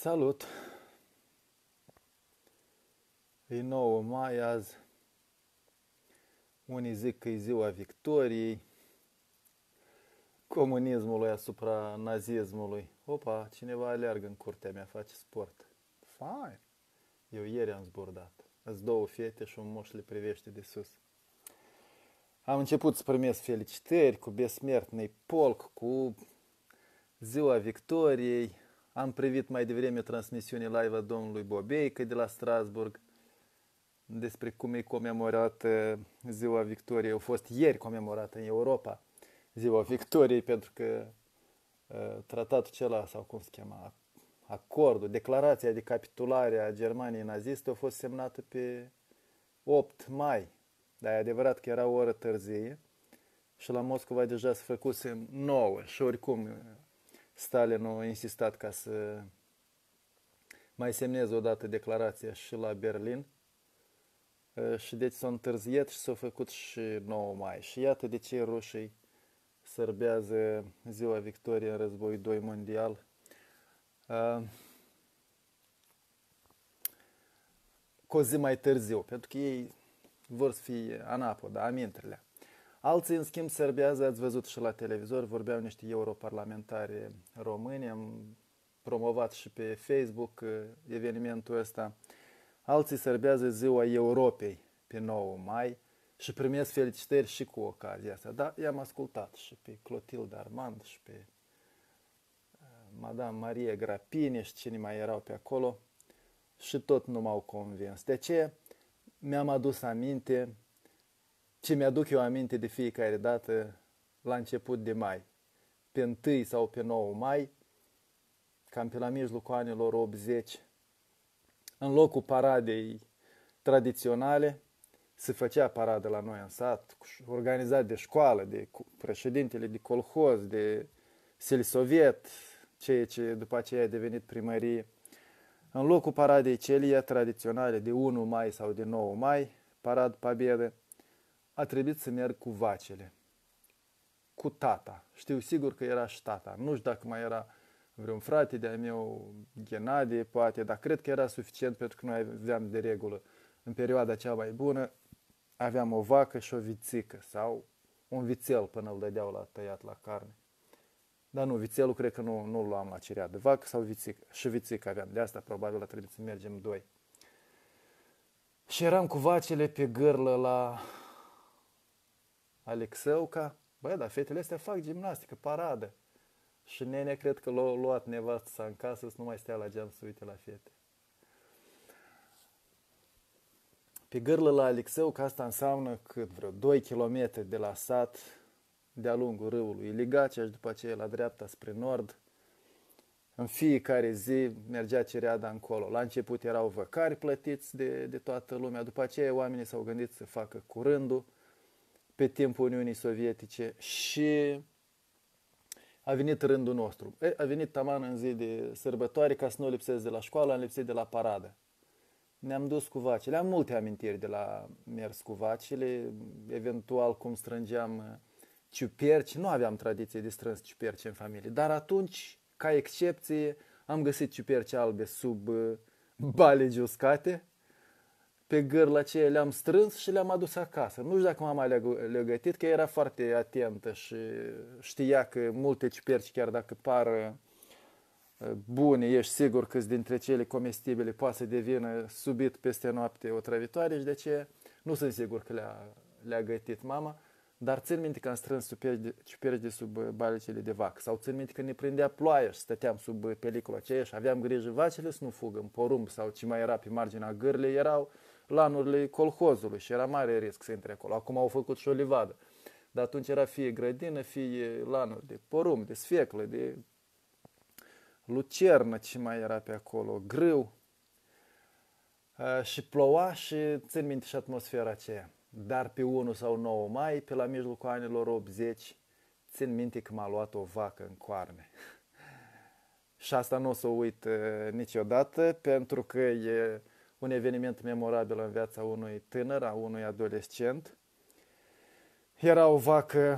Salut! E 9 mai azi. Unii zic că e ziua victoriei comunismului asupra nazismului. Opa, cineva aleargă în curtea mea, face sport. Fine! Eu ieri am zburdat. Îs două fete și un moș le privește de sus. Am început să primesc felicitări cu besmertnei polc, cu ziua victoriei. Am privit mai devreme transmisiune live a domnului Bobeică de la Strasburg despre cum e comemorată ziua victoriei. A fost ieri comemorată în Europa ziua victoriei, pentru că tratatul acela, sau cum se chema, acordul, declarația de capitulare a Germaniei naziste a fost semnată pe 8 mai. Dar e adevărat că era o oră târzie și la Moscova deja se făcuse 9 și oricum Stalin a insistat ca să mai semneze odată declarația și la Berlin. Și deci s-a întârziat și s-a făcut și 9 mai. Și iată de ce rușii sărbează ziua victoriei în războiul 2 mondial. Cu o zi mai târziu, pentru că ei vor să fie anapoda, amintele. Alții, în schimb, sărbează, ați văzut și la televizor, vorbeau niște europarlamentari români, am promovat și pe Facebook evenimentul ăsta. Alții sărbează ziua Europei pe 9 mai și primesc felicitări și cu ocazia asta. Da, i-am ascultat și pe Clotilde Armand și pe Madame Maria Grapini și cine mai erau pe acolo și tot nu m-au convins. De ce? Mi-am adus aminte ce mi-aduc eu aminte de fiecare dată la început de mai. Pe 1 sau pe 9 mai, cam pe la mijlocul anilor 80, în locul paradei tradiționale, se făcea paradă la noi în sat, organizat de școală, de președintele de colhoz, de silisoviet, ceea ce după aceea a devenit primărie. În locul paradei celia tradiționale de 1 mai sau de 9 mai, parad Победы, a trebuit să merg cu vacile, cu tata. Știu sigur că era și tata. Nu știu dacă mai era vreun frate de-a meu, Ghenadie, poate, dar cred că era suficient pentru că noi aveam de regulă. În perioada cea mai bună aveam o vacă și o vițică sau un vițel până îl dădeau la tăiat la carne. Dar nu, vițelul cred că nu-l luam la cereadă. Vacă sau vițică. Și vițică aveam. De asta probabil a trebuit să mergem doi. Și eram cu vacile pe gârlă la Alexeuca. Băi, dar fetele astea fac gimnastică, paradă. Și nene cred că l-a luat nevastă sa în casă să nu mai stea la geam să uite la fete. Pe gârlă la Alexeuca, asta înseamnă cât vreo 2 km de la sat, de-a lungul râului Iligacea și după aceea la dreapta spre nord. În fiecare zi mergea cereada încolo. La început erau văcari plătiți de toată lumea, după aceea oamenii s-au gândit să facă curândul pe timpul Uniunii Sovietice și a venit rândul nostru. A venit taman în zi de sărbătoare ca să nu lipsesc de la școală, am lipsit de la paradă. Ne-am dus cu vacile. Am multe amintiri de la mers cu vacile, eventual cum strângeam ciuperci. Nu aveam tradiție de strâns ciuperci în familie, dar atunci, ca excepție, am găsit ciuperci albe sub balegi uscate. Pe gârla aceea le-am strâns și le-am adus acasă. Nu știu dacă mama le-a gătit, că era foarte atentă și știa că multe ciuperci, chiar dacă par bune, ești sigur că dintre cele comestibile poate să devină subit peste noapte otrăvitoare și de ce nu sunt sigur că le-a gătit mama, dar țin minte că am strâns ciuperci de sub balecele de vacă sau țin minte că ne prindea ploaia și stăteam sub pelicula aceea și aveam grijă vacile să nu fugă în porumb sau ce mai era pe marginea gârlei, erau lanurile colhozului și era mare risc să intre acolo. Acum au făcut și o livadă, dar atunci era fie grădină, fie lanuri de porumb, de sfeclă, de lucernă, ce mai era pe acolo, grâu. Și ploua și țin minte și atmosfera aceea. Dar pe 1 sau 9 mai, pe la mijlocul anilor 80, țin minte că m-a luat o vacă în coarne. Și asta nu o să o uit niciodată, pentru că e un eveniment memorabil în viața unui tânăr, a unui adolescent. Era o vacă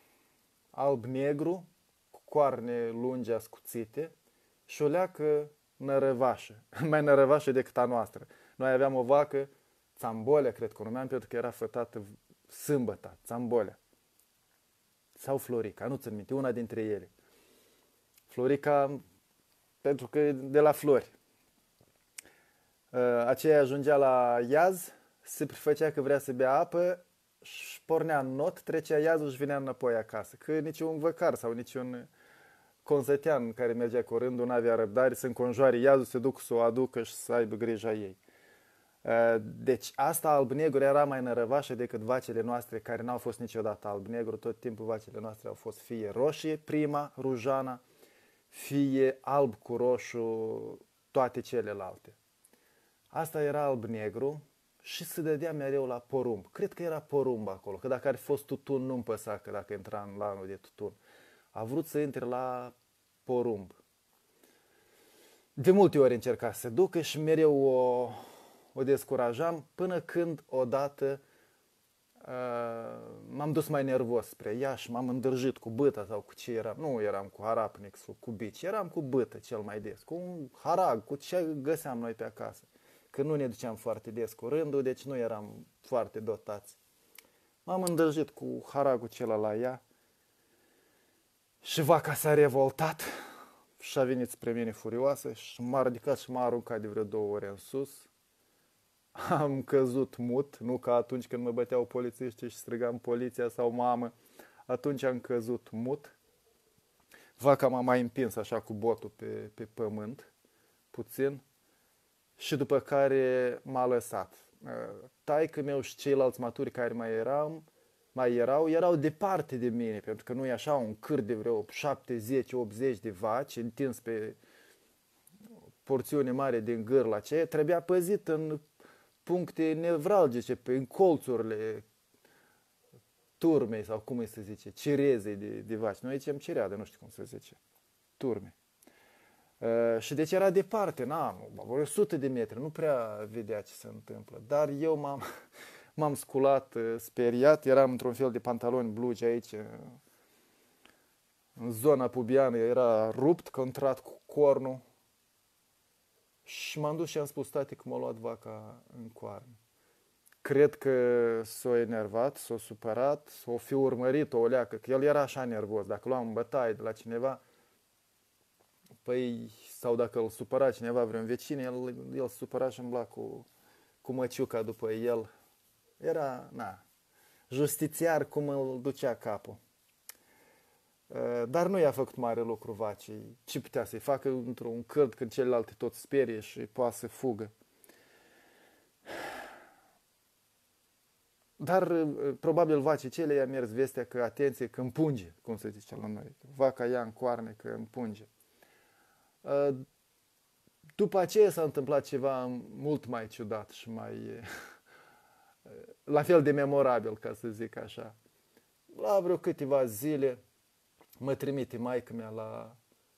alb-negru, cu coarne lungi ascuțite și o leacă nărăvașă, mai nărăvașă decât a noastră. Noi aveam o vacă, Țambolea, cred că o numeam, pentru că era fătată sâmbătă, Țambolea. Sau Florica, nu țin minte, una dintre ele. Florica, pentru că de la flori. Aceea ajungea la iaz, se prefăcea că vrea să bea apă și pornea în not, trecea iazul și venea înapoi acasă. Că niciun văcar sau niciun consătean care mergea cu rândul n-avea răbdare să înconjoare iazul, să duc să o aducă și să aibă grija ei. Deci asta alb-negru era mai nărăvașă decât vacile noastre care n-au fost niciodată alb-negru. Tot timpul vacile noastre au fost fie roșie, prima, rujana, fie alb cu roșu, toate celelalte. Asta era alb-negru și se dădea mereu la porumb. Cred că era porumb acolo, că dacă ar fi fost tutun nu-mi păsa, că dacă intra în lanul de tutun. A vrut să intre la porumb. De multe ori încerca să se ducă și mereu o descurajam, până când odată m-am dus mai nervos spre ea și m-am îndrăjit cu bâta sau cu ce eram. Nu eram cu harapnic sau cu bici, eram cu bâtă cel mai des, cu un harag, cu ce găseam noi pe acasă. Că nu ne duceam foarte des cu rândul, deci nu eram foarte dotați. M-am îndrăjit cu haragul cela la ea și vaca s-a revoltat și a venit spre mine furioasă și m-a ridicat și m-a aruncat de vreo 2 ori în sus. Am căzut mut, nu ca atunci când mă băteau polițiștii și strigam poliția sau mamă. Atunci am căzut mut. Vaca m-a mai împins așa cu botul pe pământ, puțin, și după care m-a lăsat. Taică meu și ceilalți maturi care erau departe de mine, pentru că nu e așa un câr de vreo 70-80 de vaci întins pe porțiune mare din gârla aceea. Trebuia păzit în puncte nevralgice, în colțurile turmei, sau cum îi se zice, cirezei de vaci. Noi zicem cireadă, nu știu cum se zice, turme. Și deci era departe, 100 de metri, nu prea vedea ce se întâmplă. Dar eu m-am sculat speriat, eram într-un fel de pantaloni blugi aici, în zona pubiană, era rupt, contrat cu cornul. Și m-am dus și am spus, tati, că m-a luat vaca în coarne. Cred că s-a enervat, s-a supărat, s-a fi urmărit o leacă, că el era așa nervos. Dacă luam bătaie de la cineva, păi, sau dacă îl supăra cineva, vreun vecin, el se supăra și îmbla cu măciuca după el. Era, justițiar cum îl ducea capul. Dar nu i-a făcut mare lucru vacii. Ce putea să-i facă într-un cârd când celelalte tot sperie și poate să fugă? Dar probabil vacii cele i-a mers vestea că, atenție, că împunge, cum se zice la noi. Vaca ia în coarne că împunge. După aceea s-a întâmplat ceva mult mai ciudat și mai la fel de memorabil, ca să zic așa. La vreo câteva zile mă trimite maică-mea la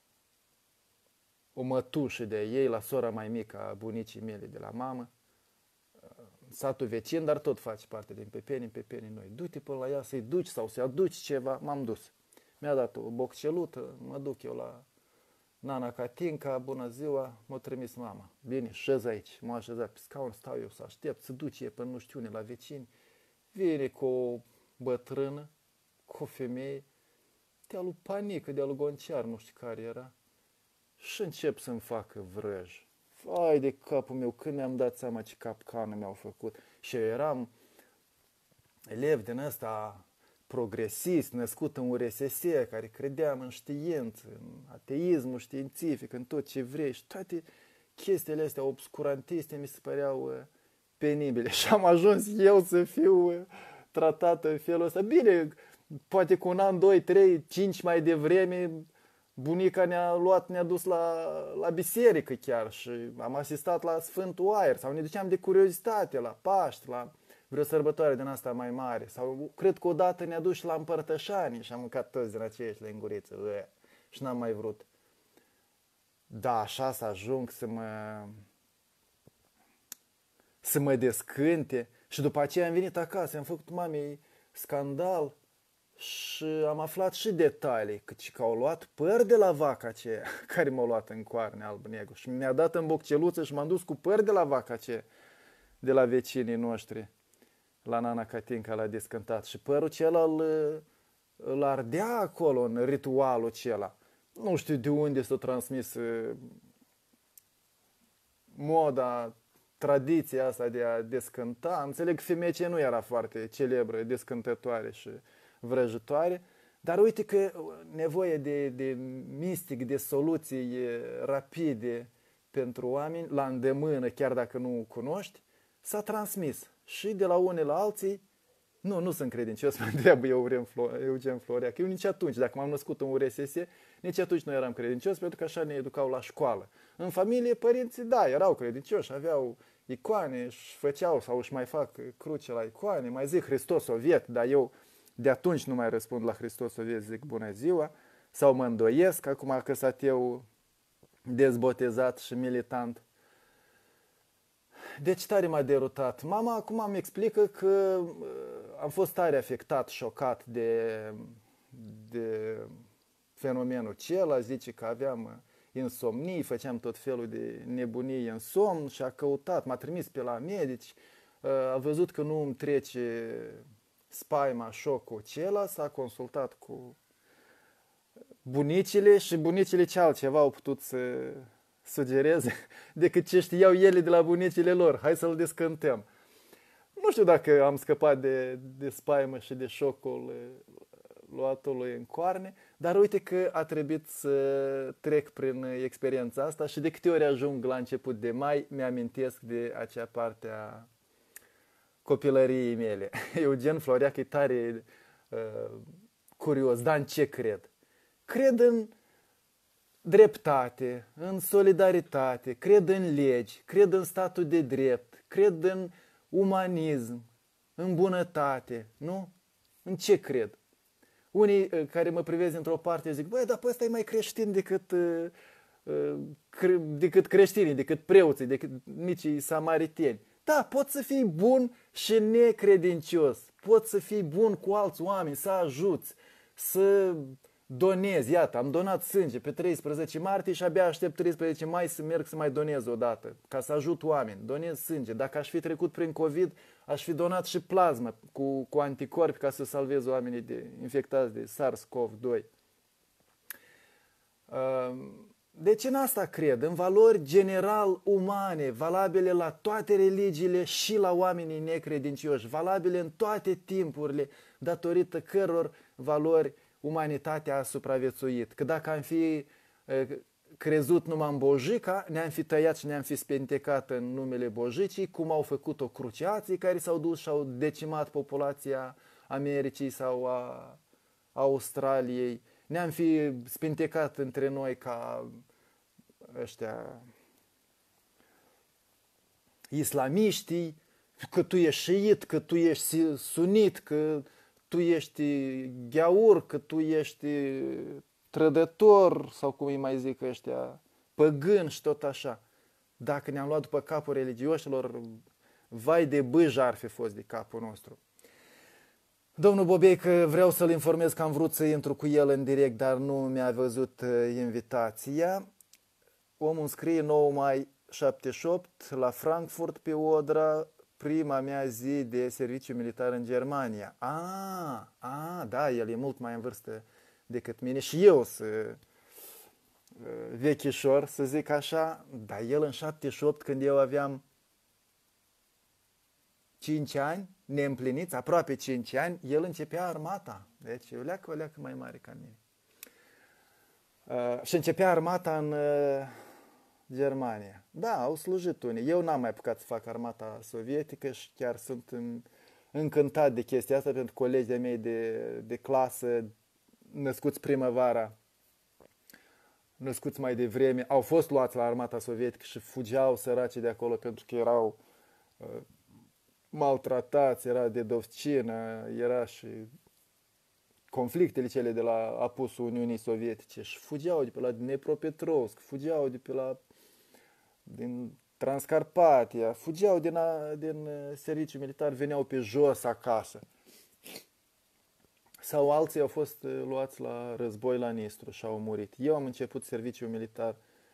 o mătușă de ei, la sora mai mică a bunicii mele de la mamă, satul vecin, dar tot face parte din Pepeni noi. Du-te până la ea să-i duci sau să-i aduci ceva. M-am dus. Mi-a dat o boccelută, mă duc eu la Nana Catinca, bună ziua, m-a trimis mama. Bine, șez aici, m-a așezat pe scaun, stau eu să aștept, să duce până nu știu unde la vecini. Vine cu o bătrână, cu o femeie, de-a lui Panică, de-a lui Gonciar, nu știu care era, și încep să-mi facă vrăj. Vai de capul meu, când mi-am dat seama ce capcană mi-au făcut. Și eu eram elev din ăsta progresist, născut în URSS, care credeam în știință, în ateismul științific, în tot ce vrei. Și toate chestiile astea obscurantiste mi se păreau penibile. Și am ajuns eu să fiu tratat în felul ăsta. Bine, poate cu 1 an, 2, 3, 5 mai devreme, bunica ne-a luat, ne-a dus la biserică chiar și am asistat la Sfântul Aer sau ne duceam de curiozitate la Paști, la vreo sărbătoare din asta mai mare. Sau cred că odată ne-a dus la împărtășanii și am mâncat toți din aceiași linguriță și n-am mai vrut. Da, așa să ajung să mă descânte și după aceea am venit acasă, am făcut mamei scandal Și am aflat și detalii, că au luat păr de la vaca aceea care m-a luat în coarne alb-negru și mi-a dat în bocceluță și m-am dus cu păr de la vaca aceea de la vecinii noștri la Nana Catinca la descântat și părul acela îl ardea acolo în ritualul acela. Nu știu de unde s-a transmis moda, tradiția asta de a descânta. Înțeleg că femeia nu era foarte celebră, descântătoare și vrăjitoare, dar uite că nevoie de mistic, de soluții rapide pentru oameni, la îndemână, chiar dacă nu cunoști, s-a transmis. Și de la unii la alții, nu sunt credincios, mă întreabă Eugen Florea, că eu nici atunci, dacă m-am născut în URSS, nici atunci nu eram credincios, pentru că așa ne educau la școală. În familie, părinții, da, erau credincioși, aveau icoane, își făceau sau își mai fac cruce la icoane, mai zic Hristos Soviet, dar eu de atunci nu mai răspund la Hristos Soviet, zic bună ziua, sau mă îndoiesc, acum că sunt eu dezbotezat și militant. Deci tare m-a derutat. Mama acum îmi explică că am fost tare afectat, șocat de fenomenul acela, zice că aveam insomnii, făceam tot felul de nebunii în somn și a căutat, m-a trimis pe la medici, a văzut că nu îmi trece spaima, șocul acela, s-a consultat cu bunicile și bunicile ce altceva au putut să sugereze decât ce știau ele de la bunicile lor. Hai să-l descântăm. Nu știu dacă am scăpat de spaimă și de șocul luatului în coarne, dar uite că a trebuit să trec prin experiența asta și de câte ori ajung la început de mai, mi-amintesc de acea parte a copilăriei mele. Eugen Florea că e tare curios, dar în ce cred? Cred în dreptate, în solidaritate, cred în legi, cred în statul de drept, cred în umanism, în bunătate, nu? În ce cred? Unii care mă privesc într-o parte zic, băi, dar pe ăsta e mai creștin decât creștinii, decât preoții, decât micii samariteni. Da, poți să fii bun și necredincios, poți să fii bun cu alți oameni, să ajuți, să donezi. Iată, am donat sânge pe 13 martie și abia aștept 13 mai să merg să mai donez o dată, ca să ajut oameni. Donez sânge. Dacă aș fi trecut prin COVID, aș fi donat și plasmă cu anticorpi ca să salvez oamenii infectați de SARS-CoV-2. Deci în asta cred, în valori general umane, valabile la toate religiile și la oamenii necredincioși, valabile în toate timpurile, datorită căror valori umanitatea a supraviețuit. Că dacă am fi crezut numai în Bojica, ne-am fi tăiat și ne-am fi spentecat în numele Bojicii, cum au făcut-o cruciații care s-au dus și au decimat populația Americii sau a Australiei. Ne-am fi spentecat între noi ca ăștia islamiștii, că tu ești șiit, că tu ești sunit, că tu ești gheaur, că tu ești trădător, sau cum îi mai zic ăștia, păgân și tot așa. Dacă ne-am luat după capul religioșilor, vai de bâja ar fi fost de capul nostru. Domnul Bobei, că vreau să-l informez că am vrut să intru cu el în direct, dar nu mi-a văzut invitația. Omul scrie 9 mai 78 la Frankfurt pe Odra, prima mea zi de serviciu militar în Germania. Da, el e mult mai în vârstă decât mine și eu sunt vechișor, să zic așa, dar el în 78, când eu aveam 5 ani, neîmpliniți, aproape 5 ani, el începea armata. Deci o leacă mai mare ca mine. Și începea armata în Germania. Da, au slujit unii. Eu n-am mai apucat să fac armata sovietică și chiar sunt încântat de chestia asta, pentru colegii de mei de clasă, născuți primăvara, născuți mai devreme, au fost luați la armata sovietică și fugeau săraci de acolo pentru că erau maltratați, era dedovcină, era și conflictele cele de la apusul Uniunii Sovietice și fugeau de pe la Dnepropetrovsk, fugeau de pe la din Transcarpatia, fugeau din serviciu militar, veneau pe jos acasă. sau alții au fost luați la război la Nistru și au murit. Eu am început serviciu militar,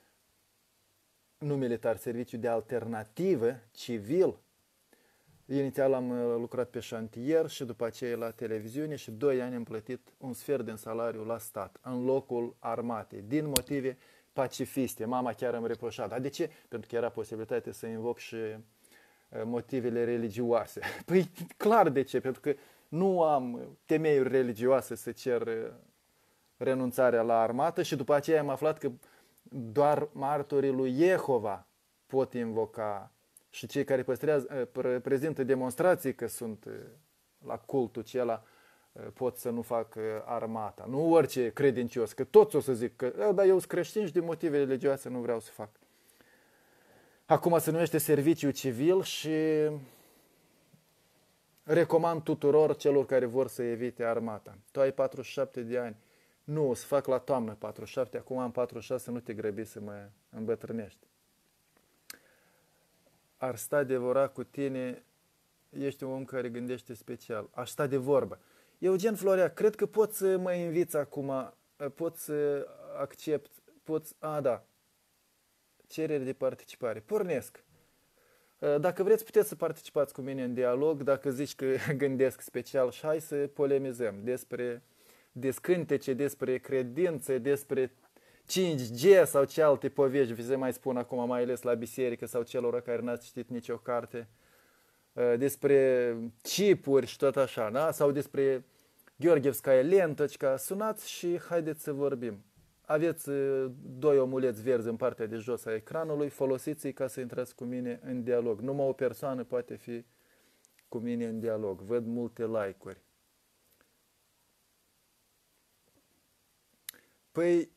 nu militar, serviciu de alternativă, civil. Inițial am lucrat pe șantier și după aceea la televiziune și 2 ani am plătit un sfert din salariu la stat, în locul armatei, din motive pacifiste. Mama chiar îmi reproșa. Dar de ce? Pentru că era posibilitatea să invoc și motivele religioase. Păi clar de ce, pentru că nu am temeiuri religioase să cer renunțarea la armată și după aceea am aflat că doar martorii lui Jehova pot invoca și cei care prezintă demonstrații că sunt la cultul acela pot să nu fac armata. Nu orice credincios, că toți o să zic că dar eu sunt creștin și din motive religioase nu vreau să fac. Acum se numește serviciu civil și recomand tuturor celor care vor să evite armata. Tu ai 47 de ani. Nu, o să fac la toamnă 47, acum am 46, nu te grăbi să mă îmbătrânești. Ar sta de vorba cu tine, ești un om care gândește special. Aș sta de vorbă. Eugen Florea, cred că poți să mă inviți acum, poți să accept, da, cerere de participare. Pornesc. Dacă vreți, puteți să participați cu mine în dialog, dacă zici că gândesc special și hai să polemizăm despre descântece, despre credințe, despre 5G sau ce alte povești vi se mai spun acum, mai ales la biserică sau celor care n-ați citit nicio carte, despre chipuri și tot așa, da? Sau despre Gheorghevskaya Lentочка. Sunați și haideți să vorbim. Aveți 2 omuleți verzi în partea de jos a ecranului, folosiți-i ca să intrați cu mine în dialog. Numai o persoană poate fi cu mine în dialog. Văd multe like-uri. Păi,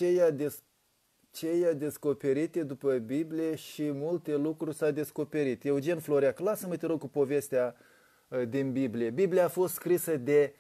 ce i-a descoperite după Biblie și multe lucruri s-a descoperit. Eugen Floreac, lasă-mă te rog cu povestea din Biblie. Biblia a fost scrisă de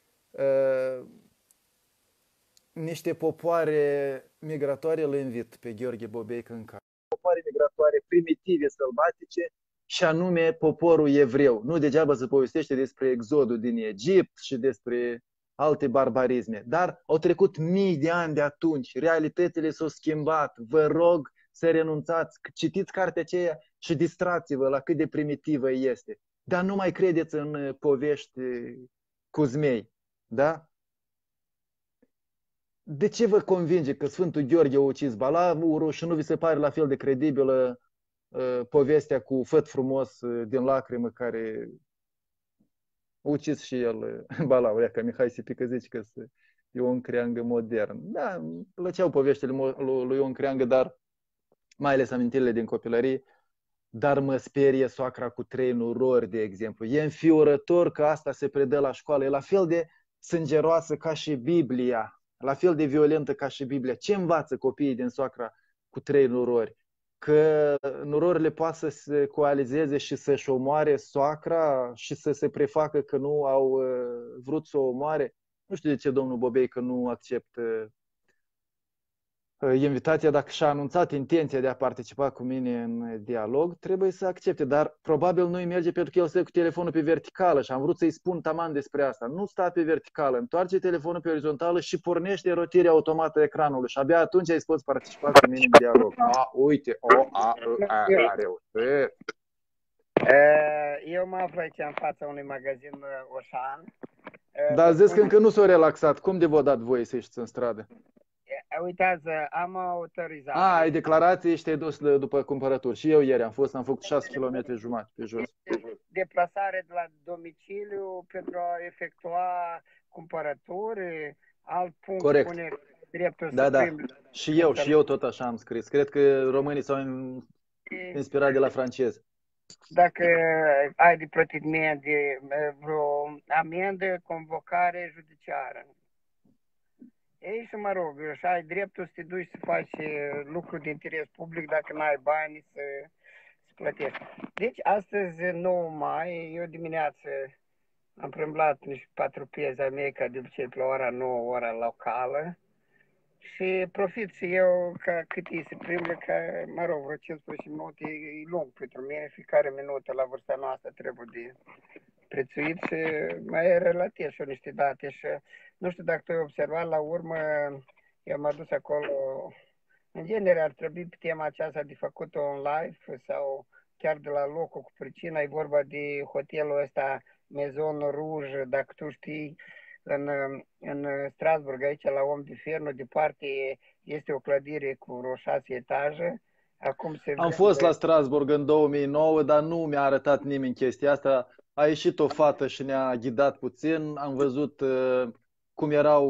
niște popoare migratoare, îl invit pe Gheorghe Bobeică în casă. Popoare migratoare primitive, sălbatice, și anume poporul evreu. Nu degeaba se povestește despre exodul din Egipt și despre alte barbarisme. Dar au trecut mii de ani de atunci, realitățile s-au schimbat. Vă rog să renunțați, citiți cartea aceea și distrați-vă la cât de primitivă este. Dar nu mai credeți în povești cu zmei. Da? De ce vă convinge că Sfântul Gheorghe a ucis Balaurul și nu vi se pare la fel de credibilă povestea cu făt frumos din lacrimă care a ucis și el Balaur? Ia că Mihai se pică, zice că e Ion Creangă modern. Da, plăceau poveștile lui Ion Creangă, dar mai ales amintirile din copilărie. Dar mă sperie soacra cu 3 nurori, de exemplu. E înfiorător că asta se predă la școală. E la fel de sângeroasă ca și Biblia. La fel de violentă ca și Biblia. Ce învață copiii din soacra cu 3 nurori? Că nurorile poate să se coalizeze și să-și omoare soacra și să se prefacă că nu au vrut să o omoare? Nu știu de ce domnul Bobeică nu acceptă invitația, dacă și-a anunțat intenția de a participa cu mine în dialog, trebuie să accepte, dar probabil nu-i merge pentru că el stă cu telefonul pe verticală și am vrut să-i spun taman despre asta. Nu sta pe verticală, întoarce telefonul pe orizontală și pornește rotirea automată a ecranului și abia atunci îi poți participa cu mine în dialog. Uite, a reușit. Eu mă aflu aici în fața unui magazin Oșan. Dar zis că încă nu s-a relaxat. Cum de v-a dat voie să ieșiți în stradă? Uitați, am autorizat. Ai declarație și te-ai dus după cumpărături. Și eu ieri am făcut 6 km jumătate pe jos. Deplasare de la domiciliu pentru a efectua cumpărături, alt punct. Corect. Pune dreptul Da, să da. primi. Și eu tot așa am scris. Cred că românii s-au inspirat de la francez. Dacă ai de plătit vreo amendă, convocare judiciară. Ei, și mă rog, și ai dreptul să te duci să faci lucruri de interes public dacă nu ai bani să plătești. Deci, astăzi, 9 mai, eu dimineață am prâmblat niște 4 piese ai mei, ca de obicei pe la ora 9, ora locală, și profit și eu ca cât îi se plimbă, că, mă rog, vreo 15 minute e lung pentru mine, fiecare minută la vârsta noastră trebuie de prețuit și mai relativ și niște date. Și nu știu dacă tu ai observat, la urmă, eu m-am dus acolo. În genere ar trebui pe tema aceasta de făcut-o în live sau chiar de la locul cu pricina. E vorba de hotelul ăsta Maison Rouge, dacă tu știi, în Strasburg, aici la Om de Fer, nu departe, este o clădire cu vreo 6 etaje. Acum Am fost la Strasburg în 2009, dar nu mi-a arătat nimeni chestia asta. A ieșit o fată și ne-a ghidat puțin. Am văzut cum erau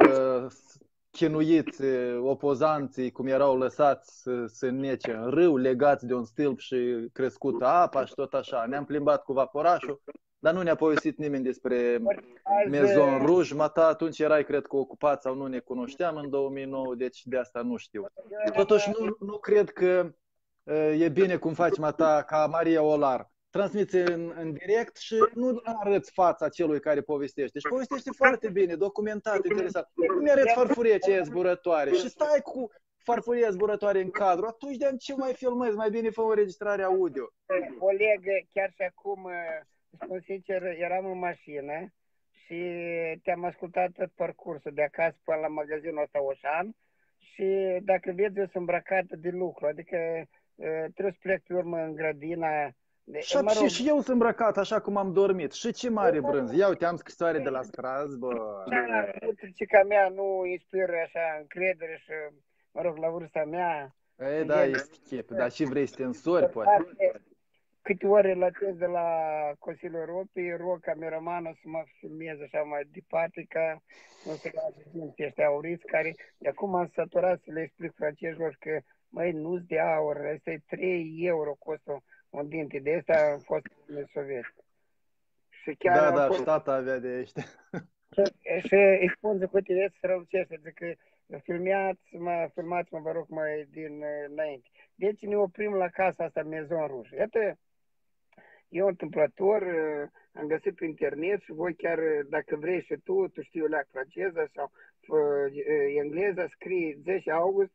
chinuiți opozanții, cum erau lăsați să se înnece în râu, legați de un stâlp și crescută apa și tot așa. Ne-am plimbat cu vaporașul, dar nu ne-a povestit nimeni despre Maison Rouge. Mata, atunci erai, cred că, ocupat sau nu ne cunoșteam în 2009, deci de asta nu știu. Totuși nu cred că e bine cum faci, Mata, ca Maria Olar. Transmiți în direct și nu arăți fața celui care povestește. Și povestește foarte bine, documentat, interesant. Nu mi-arăți farfurie aceea zburătoare și stai cu farfuria zburătoare în cadru. Atunci de ce mai filmezi? Mai bine fă o înregistrare audio. Oleg, chiar și acum, spun sincer, eram în mașină și te-am ascultat tot parcursul de acasă până la magazinul ăsta Oșan și dacă vezi, eu sunt îmbrăcată de lucru, adică trebuie să plec pe urmă în grădina. Și eu sunt îmbrăcat așa cum am dormit. Și ce mare brânz. Ia uite, am scrisoare de la Strasbourg. Da, utricica mea nu inspiră așa încredere și, mă rog, la vârsta mea. Ei, da, este chip. Dar și vrei să te însori, poate. Câte ori relatez de la Consiliul Europei, rog cameramanul să mă filmeze așa mai departe, ca nu se lasă dinții ăștia auriți, care de acum am săturat să le explic francezilor că, măi, nu-s de aur, ăsta e 3 euro costă un dinte de ăsta, a fost în soviet. Și chiar da, și tata avea de ăștia. Și îi spun, zic, uite, vezi, strălucește, zic că filmați-mă, vă rog, mai dinainte. Deci ne oprim la casa asta, Maison Rouge. Iată, eu întâmplător am găsit pe internet și voi chiar, dacă vrei și tu știi o leac franceză sau engleză, scrii 10 august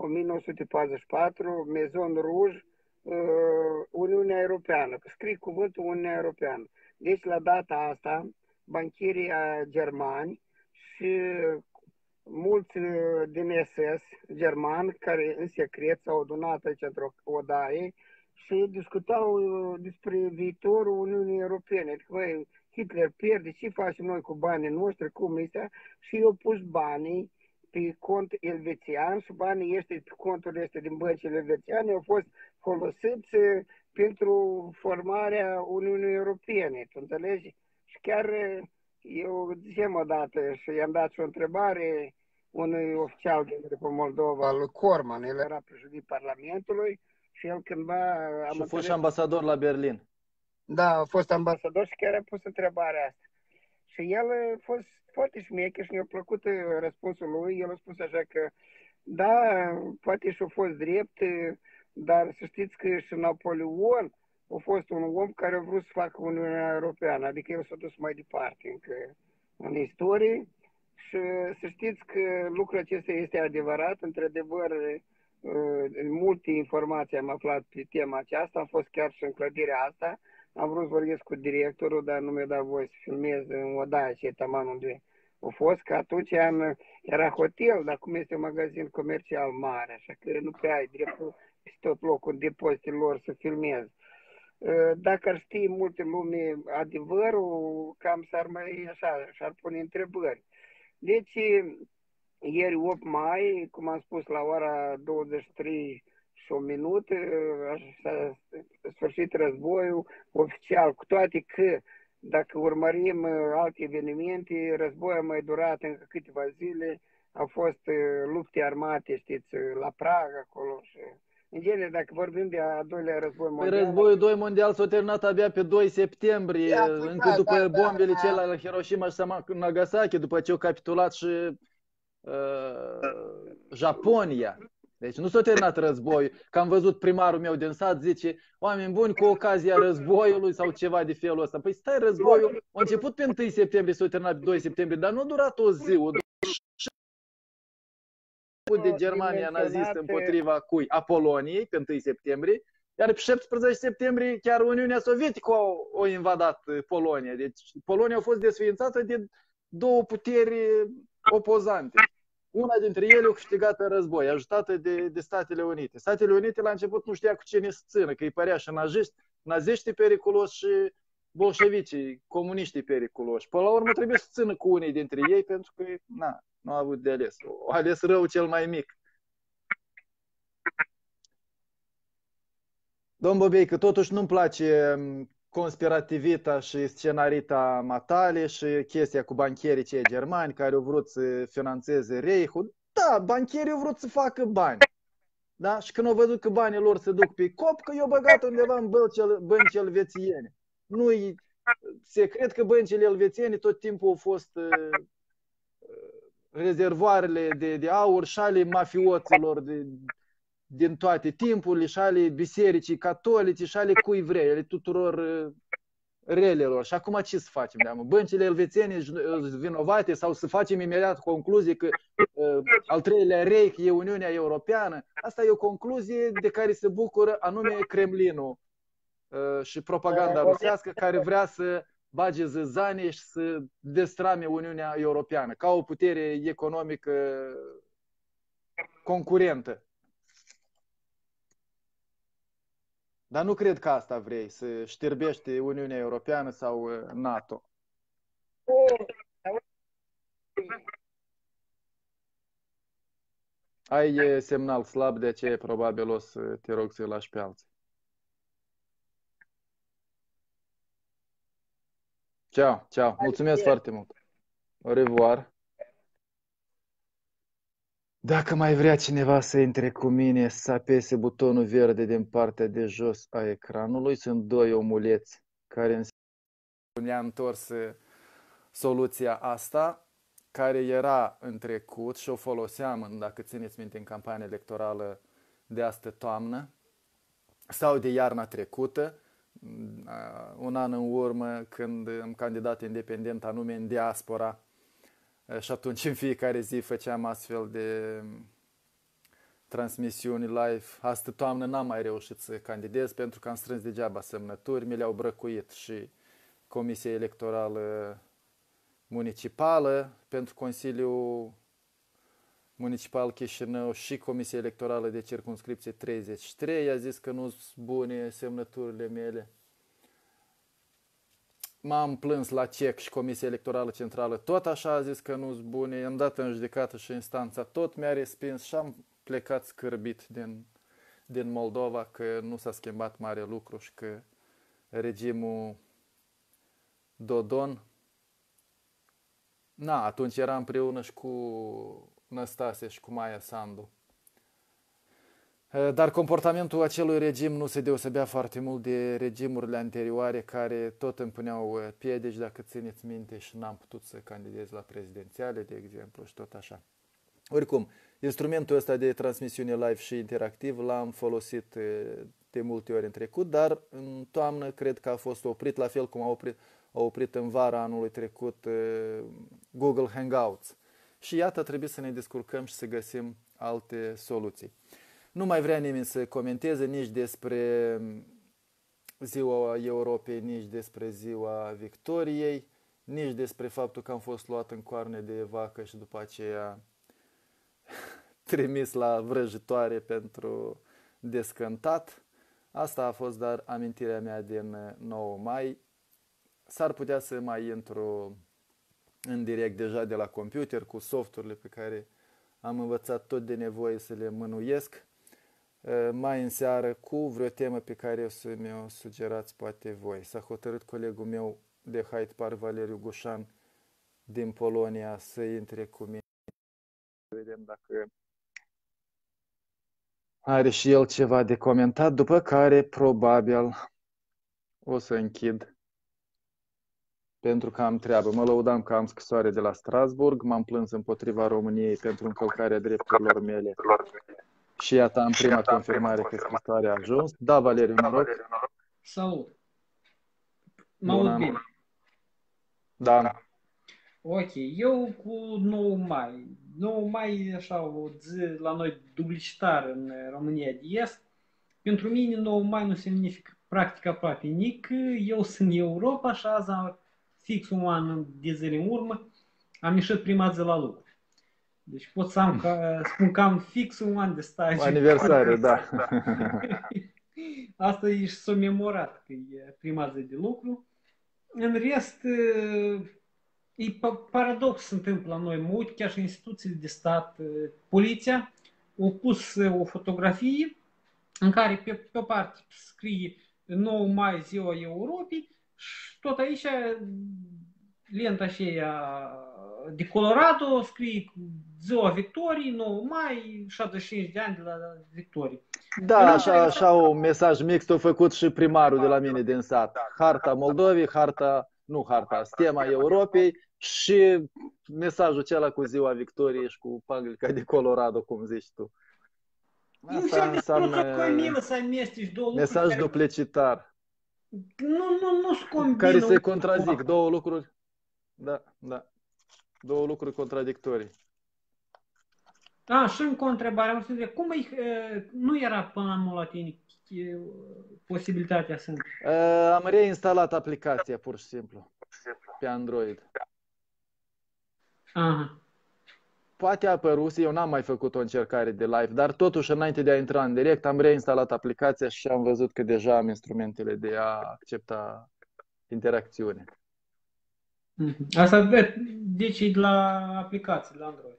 1944, Maison Rouge, Uniunea Europeană. Scrii cuvântul Uniunea Europeană. Deci la data asta, bancherii germani și mulți din SS germani care în secret s-au adunat aici într-o odaie și discutau despre viitorul Uniunii Europene. Adică, băi, Hitler pierde, ce facem noi cu banii noștri, cum este? Și eu pus banii pe cont elvețian și banii ăștia pe contul ăsta din băncile elvețiane au fost folosiți pentru formarea Uniunii Europene, tu înțelegi? Și chiar eu ziceam odată și i-am dat și o întrebare unui oficial din Moldova, lui Corman, el era președinte Parlamentului și el cândva... Și a fost și ambasador la Berlin. Da, a fost ambasador și chiar a pus întrebarea asta. Și el a fost foarte șmecher și mi-a plăcut răspunsul lui. El a spus așa că, da, poate și-a fost drept, dar să știți că și Napoleon a fost un om care a vrut să facă Uniunea Europeană, adică el s-a dus mai departe încă în istorie și să știți că lucrul acesta este adevărat, într-adevăr, multe informații am aflat pe tema aceasta, am fost chiar și în clădirea asta, am vrut să vorbesc cu directorul, dar nu mi-a dat voie să filmez în odaia și taman unde a fost, că atunci era hotel, dar acum este un magazin comercial mare, așa că nu prea ai dreptul pe tot locul depozitelor să filmez. Dacă ar ști multe lume adevărul, cam s-ar mai așa, și-ar pune întrebări. Deci, ieri 8 mai, cum am spus, la ora 23 și un minut, s-a sfârșit războiul oficial, cu toate că, dacă urmărim alte evenimente, războiul a mai durat încă câteva zile, au fost lupte armate, știți, la Praga, acolo și... În genere, dacă vorbim de a doilea război mondial... Războiul 2 mondial s-a terminat abia pe 2 septembrie, încă după bombele celelalte la Hiroshima și Nagasaki, după ce au capitulat și Japonia. Deci nu s-a terminat războiul. Că am văzut primarul meu din sat, zice, oameni buni, cu ocazia războiului sau ceva de felul ăsta. Păi stai, războiul a început pe 1 septembrie, s-a terminat pe 2 septembrie, dar nu a durat o zi, de Germania nazistă împotriva cui? A Poloniei, pe 1 septembrie, Iar pe 17 septembrie chiar Uniunea Sovietică a invadat Polonia. Deci Polonia a fost desființată de două puteri opozante. Una dintre ele a câștigat în război, ajutată de Statele Unite. Statele Unite la început nu știa cu cine să țină, că îi părea și naziștii periculoși și bolșevicii, comuniștii periculoși. Până la urmă trebuie să țină cu unii dintre ei pentru că nu a avut de ales. A ales rău cel mai mic. Domn Bobei, că totuși nu-mi place conspirativita și scenarita matale și chestia cu bancherii cei germani care au vrut să financeze Reichul. Da, bancherii au vrut să facă bani. Da? Și când au văzut că banii lor se duc pe cop, că i-au băgat undeva în bănci elvețiene. Nu-i secret că băncile elvețiene tot timpul au fost rezervoarele de aur și ale mafioților din toate timpurile și ale bisericii catolice și ale cui vrei, ale tuturor relelor. Și acum ce să facem? Băncile elvețiene vinovate sau să facem imediat concluzie că al treilea Reich e Uniunea Europeană? Asta e o concluzie de care se bucură anume Kremlinul și propaganda rusească care vrea să bage zăzanie și să destrame Uniunea Europeană ca o putere economică concurentă. Dar nu cred că asta vrei, să știrbești Uniunea Europeană sau NATO. Ai semnal slab, de aceea probabil o să te rog să-i lași pe alții. Ceau, ceau. Mulțumesc foarte mult. Au revoir. Dacă mai vrea cineva să intre cu mine, să apese butonul verde din partea de jos a ecranului. Sunt doi omuleți care ne-a întors soluția asta, care era în trecut și o foloseam, dacă țineți minte, în campania electorală de astă toamnă sau de iarna trecută, un an în urmă, când am candidat independent, anume în diaspora. Și atunci în fiecare zi făceam astfel de transmisiuni live. Astă toamnă n-am mai reușit să candidez pentru că am strâns degeaba semnături. Mi le-au brăcuit și Comisia Electorală Municipală pentru Consiliul Municipal Chișinău și Comisia Electorală de Circumscripție 33. A zis că nu sunt bune semnăturile mele. M-am plâns la CEC și Comisia Electorală Centrală tot așa a zis că nu sunt bune. Am dat în judecată și instanța tot mi-a respins și am plecat scârbit din Moldova, că nu s-a schimbat mare lucru și că regimul Dodon, atunci eram împreună și cu Năstase și cu Maia Sandu. Dar comportamentul acelui regim nu se deosebea foarte mult de regimurile anterioare care tot îmi puneau piedici, dacă țineți minte, și n-am putut să candidez la prezidențiale, de exemplu, și tot așa. Oricum, instrumentul ăsta de transmisiune live și interactiv l-am folosit de multe ori în trecut, dar în toamnă cred că a fost oprit, la fel cum a oprit în vara anului trecut Google Hangouts. Și iată, trebuie să ne descurcăm și să găsim alte soluții. Nu mai vrea nimeni să comenteze nici despre Ziua Europei, nici despre Ziua Victoriei, nici despre faptul că am fost luat în coarne de vacă și după aceea trimis la vrăjitoare pentru descântat. Asta a fost dar amintirea mea din 9 mai. S-ar putea să mai intru în direct deja de la computer cu softurile pe care am învățat tot de nevoie să le mânuiesc mai în seară cu vreo temă pe care o să mi-o sugerați poate voi. S-a hotărât colegul meu de Hyde Park, Valeriu Gușan, din Polonia, să intre cu mine. Vedem dacă are și el ceva de comentat, după care probabil o să închid pentru că am treabă. Mă lăudam că am scrisoare de la Strasburg, m-am plâns împotriva României pentru încălcarea drepturilor mele. Și iată, am prima confirmare că scrisoarea a ajuns. Da, Valeriu, noroc. Salut! Mă aud bine. Da. Ok, eu cu 9 mai. 9 mai e așa o zi la noi dublicitară în România de Est. Pentru mine 9 mai nu semnifică practic aproape nimic. Eu sunt în Europa și azi, fix un an de zile în urmă, am ieșit prima zi la lucru. Deci pot să spun că am fix un an de stagiu. Aniversare, da. Asta e și s-a memorat, că e prima zi de lucru. În rest, e paradox se întâmplă la noi. Mă uit chiar și instituțiile de stat, poliția, au pus o fotografie în care pe o parte scrie 9 mai ziua Europei și tot aici lenta aceea de Colorado scrie ziua Victoriei, 9 mai, 75 de ani de la Victorie. Da, așa un mesaj mixt a făcut și primarul de la mine din sat. Harta Moldovei, stema Europei și mesajul acela cu ziua Victoriei și cu paglica de Colorado, cum zici tu. Asta înseamnă să amesteci două lucruri. Mesaj duplicitar. Nu se combină. Care se contrazic, două lucruri. Da. Două lucruri contradictorii. Și încă o întrebare. Cum nu era până la anul la tine posibilitatea să... Am reinstalat aplicația pur și simplu pe Android. Aha. Poate a apărut, eu n-am mai făcut o încercare de live, dar totuși înainte de a intra în direct am reinstalat aplicația și am văzut că deja am instrumentele de a accepta interacțiune. Asta deci e de la aplicații, la Android.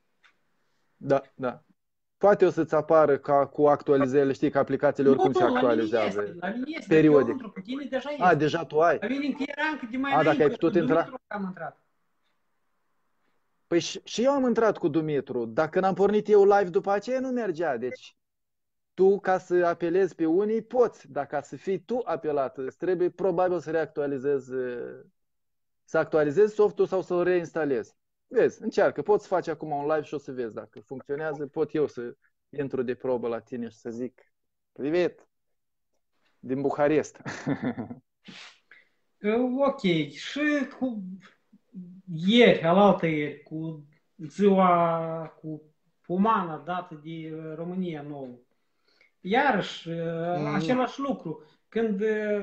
Da. Poate o să-ți apară ca cu actualizările, știi că aplicațiile oricum se actualizează periodic. Deja tu ai. Dacă ai putut intra? Păi și eu am intrat cu Dumitru. Dacă n-am pornit eu live după aceea, nu mergea. Deci tu, ca să apelezi pe unii, poți. Dar ca să fii tu apelat, îți trebuie probabil să actualizezi softul sau să-l reinstalezi. Vezi, încearcă. Poți să faci acum un live și o să vezi dacă funcționează. Pot eu să intru de probă la tine și să zic privet din Buharest. Ok. Și cu alaltă ieri, cu ziua cu umana dată de România nouă. Iarăși, același lucru. Când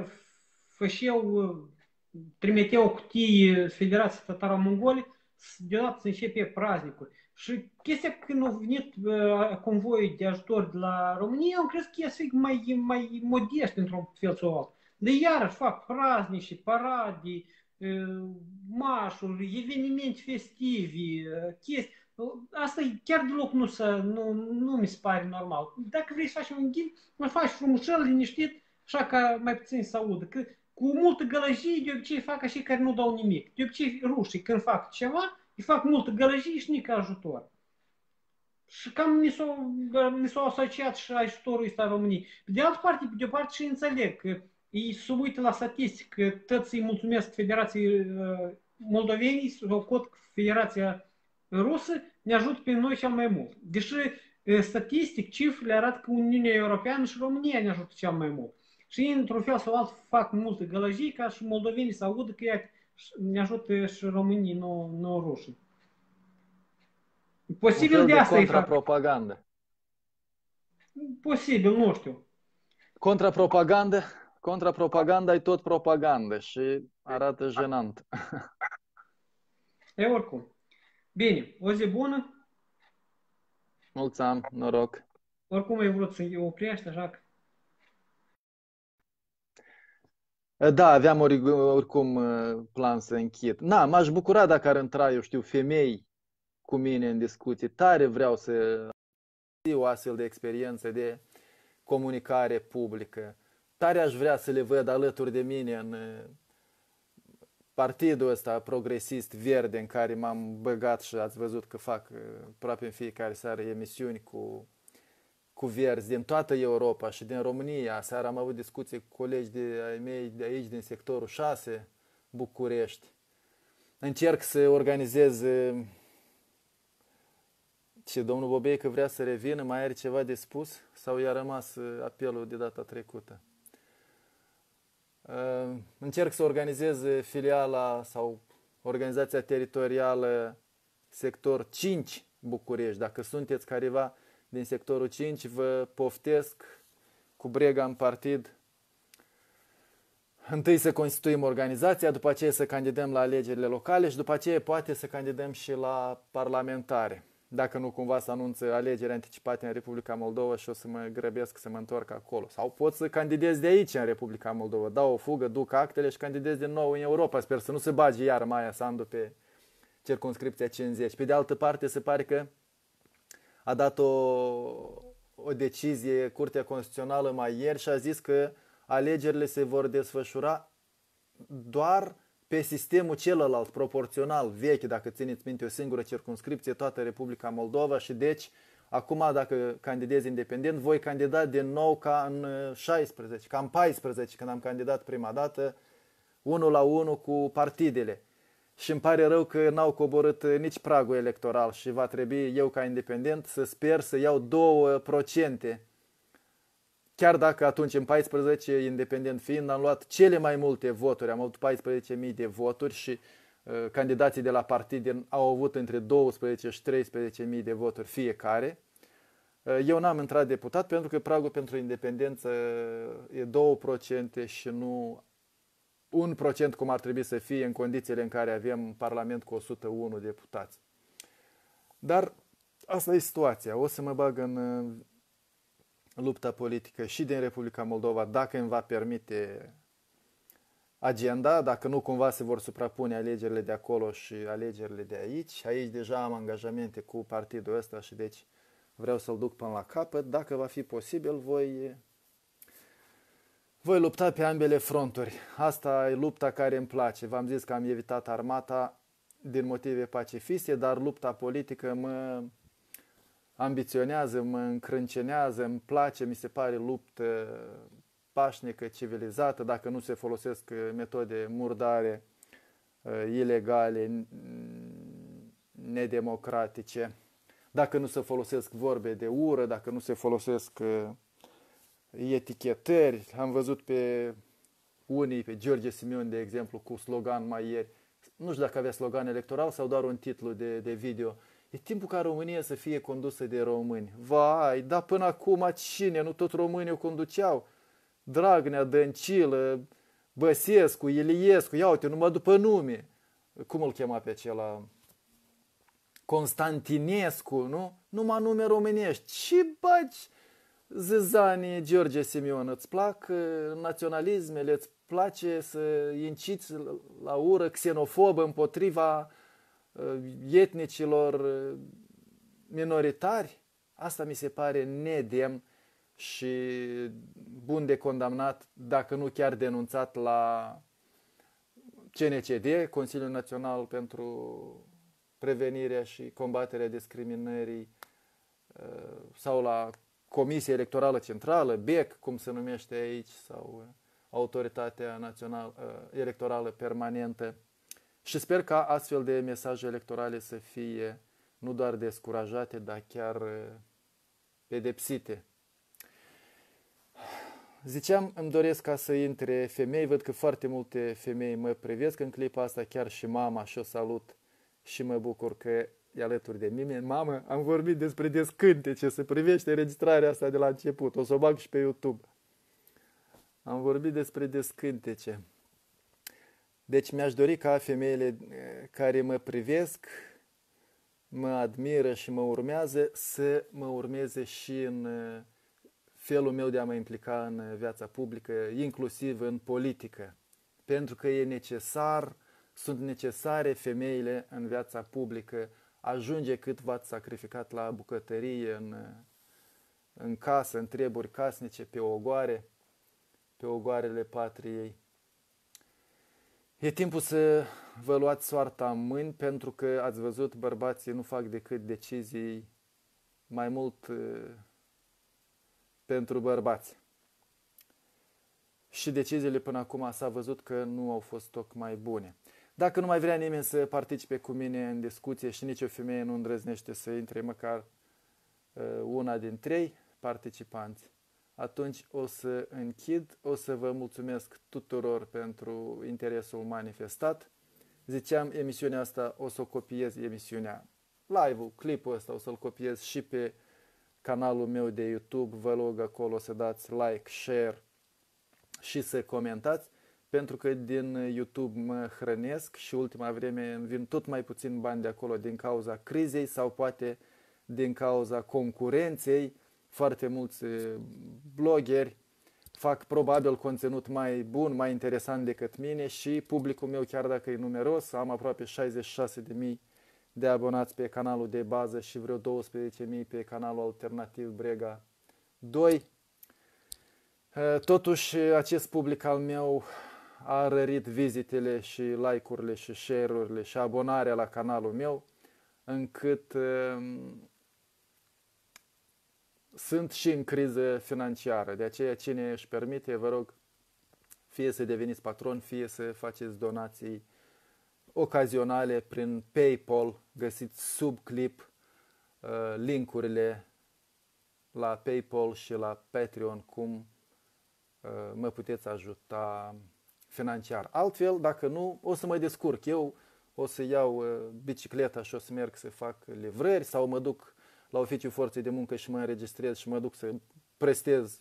trimiteau cutii Federației Tataro-Mongole, deodată se începe praznicul. Și chestia când au venit convoii de ajutor de la România, am crezut că e să fie mai modest într-un fel sau altul. Dar iarăși fac praznici, parade, marșuri, evenimente festivi, chestii. Asta chiar deloc nu mi se pare normal. Dacă vrei să faci un ghid, mă faci frumușel, liniștit, așa ca mai puțin să audă. Că cu multă gălăgie, de obicei fac așa care nu dau nimic. De obicei rușii când fac ceva, îi fac multă gălăgie și nici ajutor. Și cam mi s-a asociat și ajutorul ăsta României. Pe de altă parte, și înțeleg că ei se uită la statistică, toți îi mulțumesc Federației Moldovenii sau cot Federația Rusă ne ajută pe noi cel mai mult. Deși statistic cifrele arată că Uniunea Europeană și România ne ajută cel mai mult. Și într-un fel sau altul fac multă gălăgie ca și moldovenii să audă că ne ajută și românii, nu rușii. Posibil de asta e contrapropagandă. Posibil, nu știu. Contrapropaganda e tot propagandă și arată jenant. Oricum. Bine, o zi bună. Mulțumim, noroc. Oricum ai vrut să oprești, așa că... Da, aveam oricum plan să închid. M-aș bucura dacă ar intra, eu știu, femei cu mine în discuții. Tare vreau să o astfel de experiență de comunicare publică. Tare aș vrea să le văd alături de mine în partidul ăsta progresist verde în care m-am băgat și ați văzut că fac aproape în fiecare seară emisiuni cu verzi din toată Europa și din România. Seara am avut discuții cu colegi ai mei de aici, din sectorul 6, București. Încerc să organizez... Și domnul Bobeică vrea să revină, mai are ceva de spus? Sau i-a rămas apelul de data trecută? Încerc să organizez filiala sau organizația teritorială sector 5 București. Dacă sunteți careva din sectorul 5, vă poftesc cu brega în partid, întâi să constituim organizația, după aceea să candidăm la alegerile locale și după aceea poate să candidăm și la parlamentare. Dacă nu cumva să anunță alegeri anticipate în Republica Moldova și o să mă grăbesc să mă întorc acolo. Sau pot să candidez de aici în Republica Moldova. Dau o fugă, duc actele și candidez din nou în Europa. Sper să nu se bage iar Maia Sandu pe circumscripția 50. Pe de altă parte, se pare că a dat o decizie Curtea Constituțională mai ieri și a zis că alegerile se vor desfășura doar pe sistemul celălalt, proporțional, vechi, dacă țineți minte, o singură circumscripție, toată Republica Moldova și deci, acum dacă candidez independent, voi candida din nou ca în 16, ca în 14, când am candidat prima dată, 1-1 cu partidele. Și îmi pare rău că n-au coborât nici pragul electoral și va trebui eu ca independent să sper să iau 2%. Chiar dacă atunci în 14, independent fiind, am luat cele mai multe voturi, am avut 14.000 de voturi și candidații de la partid au avut între 12 și 13.000 de voturi fiecare. Eu n-am intrat deputat pentru că pragul pentru independență e 2% și nu 1% cum ar trebui să fie în condițiile în care avem un parlament cu 101 deputați. Dar asta e situația. O să mă bag în lupta politică și din Republica Moldova, dacă îmi va permite agenda, dacă nu cumva se vor suprapune alegerile de acolo și alegerile de aici. Aici deja am angajamente cu partidul ăsta și deci vreau să-l duc până la capăt. Dacă va fi posibil, voi lupta pe ambele fronturi. Asta e lupta care îmi place. V-am zis că am evitat armata din motive pacifiste, dar lupta politică mă ambiționează, mă încrâncenează, îmi place, mi se pare luptă pașnică, civilizată, dacă nu se folosesc metode murdare, ilegale, nedemocratice, dacă nu se folosesc vorbe de ură, dacă nu se folosesc etichetări. Am văzut pe unii, pe George Simion, de exemplu, cu slogan mai ieri. Nu știu dacă avea slogan electoral sau doar un titlu de video. E timpul ca România să fie condusă de români. Vai, dar până acum cine? Nu tot românii o conduceau? Dragnea, Dăncilă, Băsescu, Iliescu, ia uite, numai după nume. Cum îl chema pe acela? Constantinescu, nu? Numai nume românești. Ce bagi zâzanii, George Simion? Îți plac naționalismele? Îți place să inciți la ură xenofobă împotriva etnicilor minoritari? Asta mi se pare nedemn și bun de condamnat, dacă nu chiar denunțat la CNCD, Consiliul Național pentru Prevenirea și Combaterea Discriminării, sau la Comisia Electorală Centrală, BEC, cum se numește aici, sau Autoritatea Națională Electorală Permanentă. Și sper ca astfel de mesaje electorale să fie nu doar descurajate, dar chiar pedepsite. Ziceam, îmi doresc ca să intre femei, văd că foarte multe femei mă privesc în clipa asta, chiar și mama, și o salut și mă bucur că e alături de mine. Mamă, am vorbit despre descântece, se privește înregistrarea asta de la început, o să o bag și pe YouTube. Am vorbit despre descântece. Deci mi-aș dori ca femeile care mă privesc, mă admiră și mă urmează, să mă urmeze și în felul meu de a mă implica în viața publică, inclusiv în politică. Pentru că e necesar, sunt necesare femeile în viața publică. Ajunge cât v-ați sacrificat la bucătărie, în casă, în treburi casnice, pe ogoarele patriei. E timpul să vă luați soarta în mâini, pentru că ați văzut, bărbații nu fac decât decizii mai mult pentru bărbați. Și deciziile până acum s-a văzut că nu au fost tocmai bune. Dacă nu mai vrea nimeni să participe cu mine în discuție și nicio femeie nu îndrăznește să intre măcar una din 3 participanți, atunci o să închid, o să vă mulțumesc tuturor pentru interesul manifestat. Ziceam, emisiunea asta o să o copiez, emisiunea, live-ul, clipul ăsta o să-l copiez și pe canalul meu de YouTube, vă rog acolo să dați like, share și să comentați, pentru că din YouTube mă hrănesc și ultima vreme îmi vin tot mai puțin bani de acolo din cauza crizei sau poate din cauza concurenței. Foarte mulți blogeri fac probabil conținut mai bun, mai interesant decât mine și publicul meu, chiar dacă e numeros, am aproape 66.000 de abonați pe canalul de bază și vreo 12.000 pe canalul alternativ Brega 2. Totuși, acest public al meu a rărit vizitele și like-urile și share-urile și abonarea la canalul meu, încât sunt și în criză financiară. De aceea, cine își permite, vă rog, fie să deveniți patron, fie să faceți donații ocazionale prin PayPal. Găsiți sub clip linkurile la PayPal și la Patreon, cum mă puteți ajuta financiar. Altfel, dacă nu, o să mă descurc. Eu o să iau bicicleta și o să merg să fac livrări sau mă duc la oficiul forței de muncă și mă înregistrez și mă duc să prestez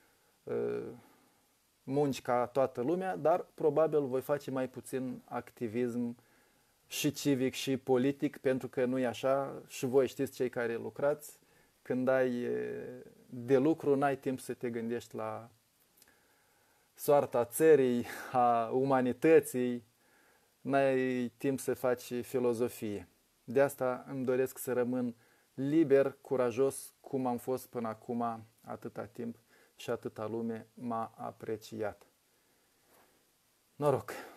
munci ca toată lumea, dar probabil voi face mai puțin activism și civic și politic, pentru că nu e așa și voi știți, cei care lucrați, când ai de lucru, n-ai timp să te gândești la soarta țării, a umanității, n-ai timp să faci filozofie. De asta îmi doresc să rămân liber, curajos, cum am fost până acum atâta timp și atâta lume m-a apreciat. Noroc!